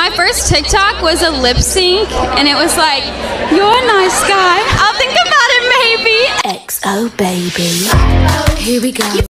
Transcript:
My first TikTok was a lip sync, and it was like, "You're a nice guy. I'll think about it maybe." XO baby. Here we go.